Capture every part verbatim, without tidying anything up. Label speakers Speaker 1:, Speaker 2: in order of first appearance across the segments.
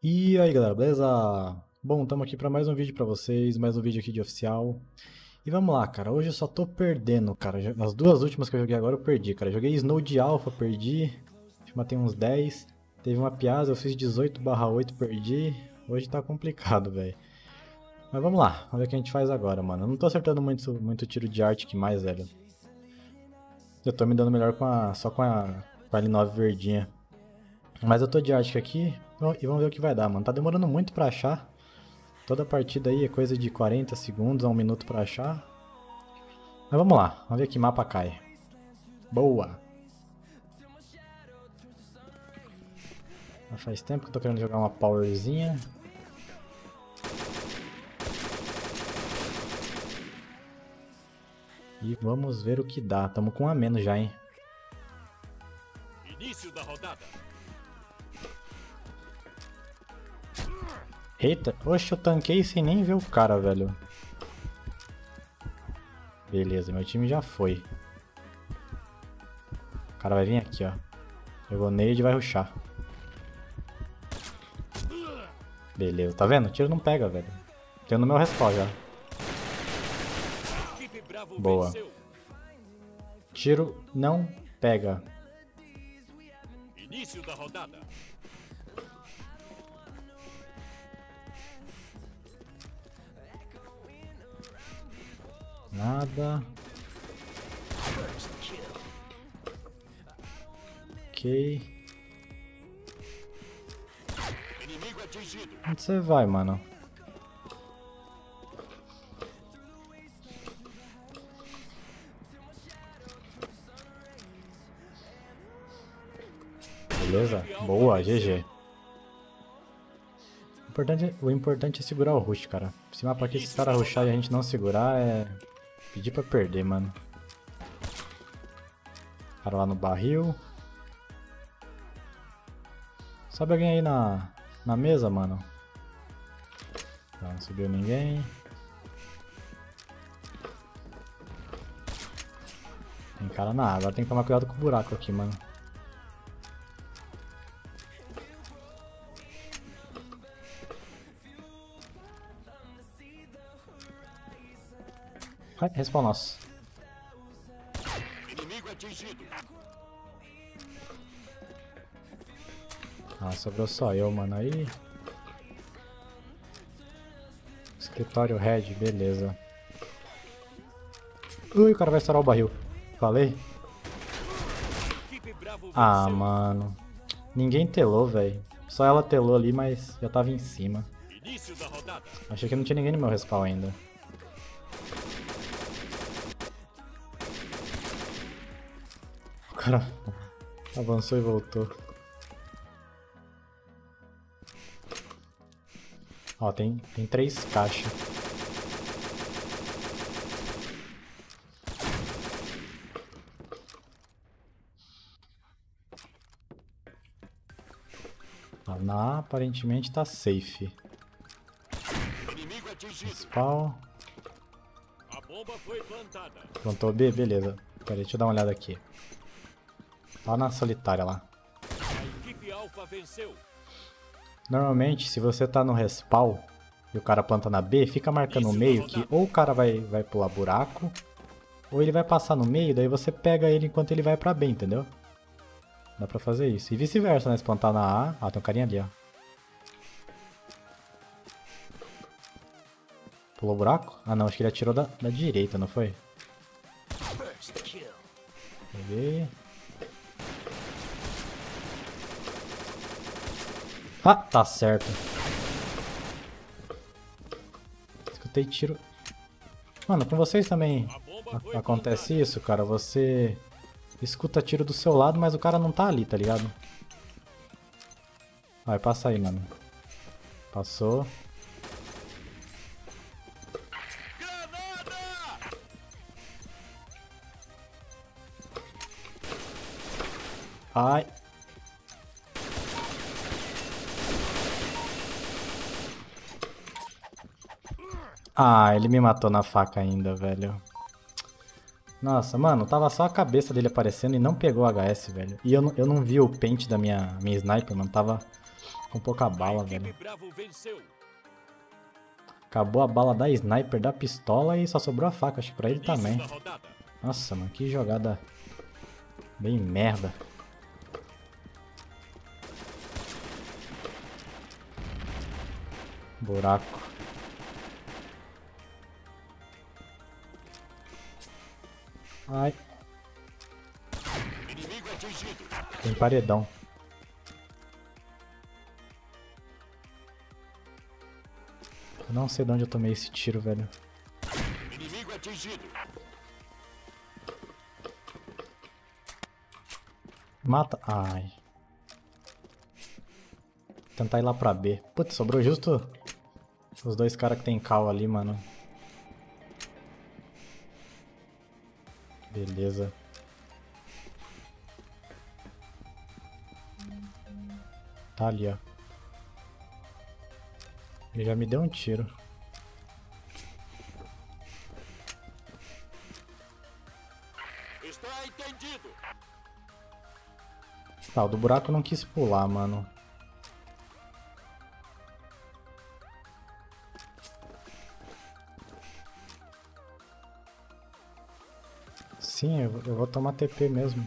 Speaker 1: E aí galera, beleza? Bom, estamos aqui para mais um vídeo para vocês, mais um vídeo aqui de oficial. E vamos lá, cara, hoje eu só tô perdendo, cara. As duas últimas que eu joguei agora eu perdi, cara. Joguei Snow de Alpha, perdi. Acho que matei uns dez. Teve uma piada, eu fiz dezoito barra oito, perdi. Hoje tá complicado, velho. Mas vamos lá, vamos ver o que a gente faz agora, mano. Eu não tô acertando muito, muito tiro de arte que mais, velho. Eu tô me dando melhor com a, só com a, com a L nove verdinha. Mas eu tô de Arctic aqui e vamos ver o que vai dar, mano. Tá demorando muito pra achar. Toda partida aí é coisa de quarenta segundos a um minuto pra achar. Mas vamos lá, vamos ver que mapa cai. Boa! Já faz tempo que eu tô querendo jogar uma powerzinha. E vamos ver o que dá. Tamo com um a menos já, hein?
Speaker 2: Início da rodada.
Speaker 1: Eita, oxe, eu tanquei sem nem ver o cara, velho. Beleza, meu time já foi. O cara vai vir aqui, ó. Jogou nade e vai rushar. Beleza, tá vendo? O tiro não pega, velho. Tem no meu respawn já. Boa. Tiro não pega.
Speaker 2: Início da rodada.
Speaker 1: Nada. Ok.
Speaker 2: Inimigo atingido.
Speaker 1: Onde você vai, mano? Beleza? Boa, G G. O importante, o importante é segurar o rush, cara. Se mapa aqui, se os caras rushar e a gente não segurar, é pedir pra perder, mano. Cara lá no barril. Sobe alguém aí na, na mesa, mano. Não subiu ninguém. Tem cara na água. Agora tem que tomar cuidado com o buraco aqui, mano. Vai, respawn nosso.
Speaker 2: Inimigo atingido.
Speaker 1: Ah, sobrou só eu, mano, aí. Escritório Red, beleza. Ui, o cara vai estourar o barril. Falei?
Speaker 2: Equipe Bravo
Speaker 1: Ah,
Speaker 2: venceu.
Speaker 1: mano. Ninguém telou, velho. Só ela telou ali, mas já tava em cima.
Speaker 2: Início da rodada.
Speaker 1: Achei que não tinha ninguém no meu respawn ainda. O cara avançou e voltou. Ó, tem, tem três caixas. A Na aparentemente tá safe.
Speaker 2: Inimigo atingido.
Speaker 1: Spawn.
Speaker 2: A bomba foi plantada.
Speaker 1: Plantou B? Beleza. Pera aí, deixa eu dar uma olhada aqui. Tá na solitária lá.
Speaker 2: A equipe Alpha venceu.
Speaker 1: Normalmente, se você tá no respawn e o cara planta na B, fica marcando o meio que ou o cara vai, vai pular buraco, ou ele vai passar no meio, daí você pega ele enquanto ele vai pra B, entendeu? Dá pra fazer isso. E vice-versa, né? Se plantar na A... Ah, tem um carinha ali, ó. Pulou o buraco? Ah, não. Acho que ele atirou da, da direita, não foi? Peguei. Ah, tá certo. Escutei tiro. Mano, com vocês também
Speaker 2: A bomba foi
Speaker 1: a- acontece
Speaker 2: plantada.
Speaker 1: isso, cara. Você escuta tiro do seu lado, mas o cara não tá ali, tá ligado? Vai, passa aí, mano. Passou.
Speaker 2: Granada!
Speaker 1: Ai. Ah, ele me matou na faca ainda, velho. Nossa, mano, tava só a cabeça dele aparecendo e não pegou o H S, velho. E eu não, eu não vi o pente da minha, minha sniper, mano. Tava Com pouca bala,
Speaker 2: A equipe
Speaker 1: velho.
Speaker 2: Bravo venceu.
Speaker 1: Acabou a bala da sniper, da pistola e só sobrou a faca, acho que pra ele
Speaker 2: Início
Speaker 1: também.
Speaker 2: da rodada.
Speaker 1: Nossa, mano, que jogada bem merda. Buraco. Ai,
Speaker 2: Inimigo atingido.
Speaker 1: tem paredão. Eu não sei de onde eu tomei esse tiro, velho.
Speaker 2: Inimigo atingido.
Speaker 1: Mata. Ai. Tentar ir lá pra B. Putz, sobrou justo os dois caras que tem cal ali, mano. Beleza. Tá ali, ó. Ele já me deu um tiro.
Speaker 2: Está entendido.
Speaker 1: Tá, o do buraco eu não quis pular, mano. Sim, eu, eu vou tomar T P mesmo.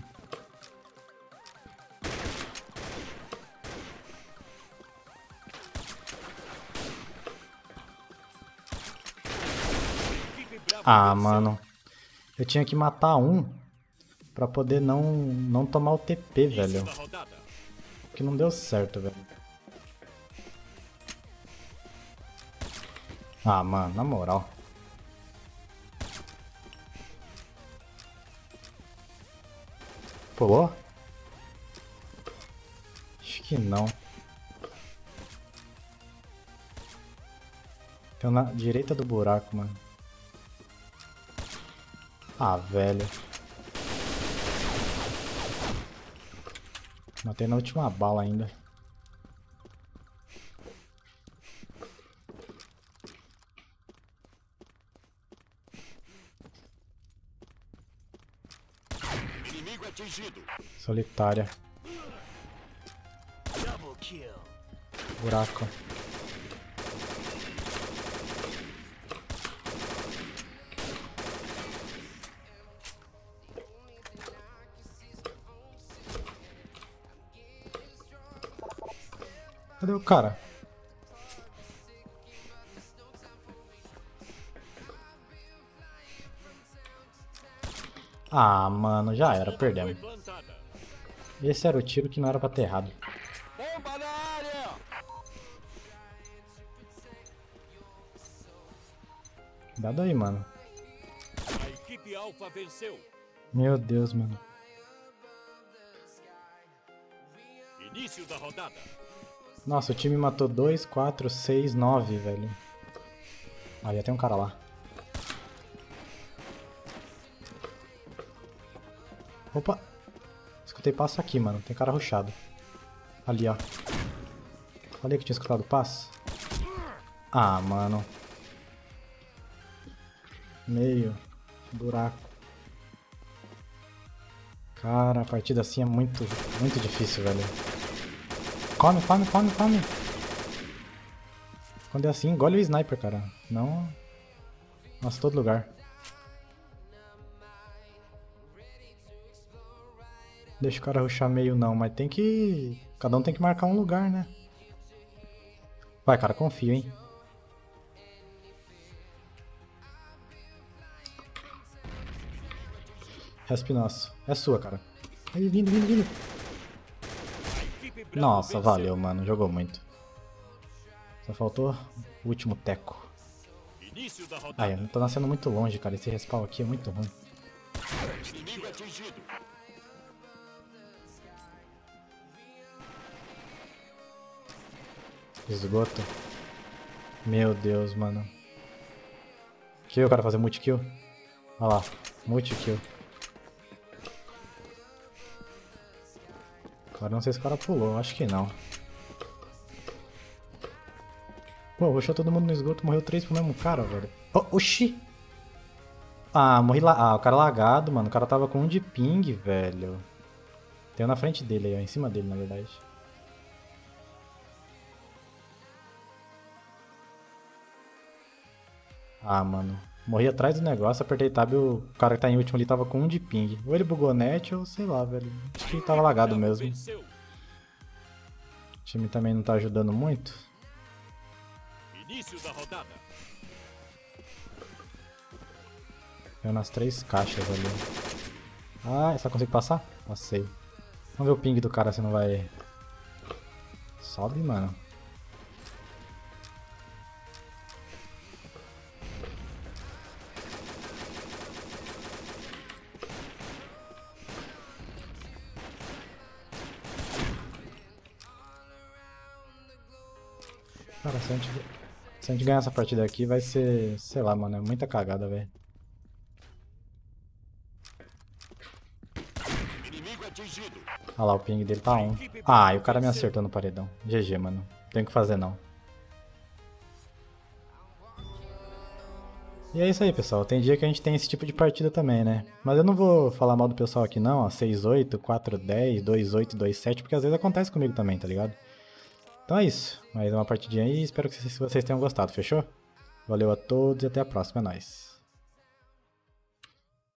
Speaker 2: Equipe Bravo
Speaker 1: Ah,
Speaker 2: venceu.
Speaker 1: mano. Eu tinha que matar um pra poder não, não tomar o T P,
Speaker 2: Início
Speaker 1: velho.
Speaker 2: da rodada.
Speaker 1: Que não deu certo, velho. Ah, mano, na moral. Pulou? Acho que não. Tem um na direita do buraco, mano. Ah, velho. Matei na última bala ainda.
Speaker 2: Inimigo atingido.
Speaker 1: Solitária.
Speaker 2: Double kill.
Speaker 1: Buraco. Cadê o cara? Ah, mano, já era, perdemos.
Speaker 2: Foi plantada.
Speaker 1: Esse era o tiro que não era pra ter errado.
Speaker 2: Bomba na área.
Speaker 1: Dá daí, mano.
Speaker 2: A equipe Alpha venceu.
Speaker 1: Meu Deus, mano.
Speaker 2: Início da rodada.
Speaker 1: Nossa, o time matou dois, quatro, seis, nove, velho. Ah, já tem um cara lá. Opa! Escutei passo aqui, mano. Tem cara rushado. Ali, ó. Falei que tinha escutado passo. Ah, mano. Meio. Buraco. Cara, a partida assim é muito, muito difícil, velho. Come, come, come, come. Quando é assim, engole o sniper, cara. Não... Nossa, todo lugar. Deixa o cara rushar meio não, mas tem que... Cada um tem que marcar um lugar, né? Vai, cara, confio, hein? Resp nosso. É sua, cara. Aí, vindo, vindo, vindo.
Speaker 2: A equipe Bravo
Speaker 1: Nossa,
Speaker 2: venceu.
Speaker 1: valeu, mano. Jogou muito. Só faltou o último teco.
Speaker 2: Início da rodada.
Speaker 1: Ai, eu tô nascendo muito longe, cara. Esse respawn aqui é muito ruim.
Speaker 2: Inimigo atingido.
Speaker 1: Esgoto. Meu Deus, mano. Kill, cara, fazer multi-kill. Olha lá, multi-kill. Agora não sei se o cara pulou, acho que não. Pô, rushou todo mundo no esgoto, morreu três pro mesmo cara, velho. Oh, oxi! Ah, morri lá. Ah, o cara lagado, mano. O cara tava com um de ping, velho. Tem um na frente dele aí, ó. Em cima dele, na verdade. Ah, mano. Morri atrás do negócio, apertei tab e o cara que tá em último ali tava com um de ping. Ou ele bugou net ou sei lá, velho. Acho que tava lagado mesmo.
Speaker 2: Venceu.
Speaker 1: O time também não tá ajudando muito.
Speaker 2: Início da rodada.
Speaker 1: Eu nas três caixas ali. Ah, só consigo passar? Passei. Vamos ver o ping do cara se não vai... Sobe, mano. Cara, se a gente, se a gente ganhar essa partida aqui vai ser... Sei lá, mano. É muita cagada, velho.
Speaker 2: Inimigo atingido.
Speaker 1: Olha lá, o ping dele tá um. Ah, e o cara me acertou no paredão. G G, mano. Não tem o que fazer, não. E é isso aí, pessoal. Tem dia que a gente tem esse tipo de partida também, né? Mas eu não vou falar mal do pessoal aqui, não. Ó, seis oito, quatro dez, dois oito, dois sete, porque às vezes acontece comigo também, tá ligado? Então é isso. Mais uma partidinha aí. Espero que vocês tenham gostado, fechou? Valeu a todos e até a próxima. É nóis.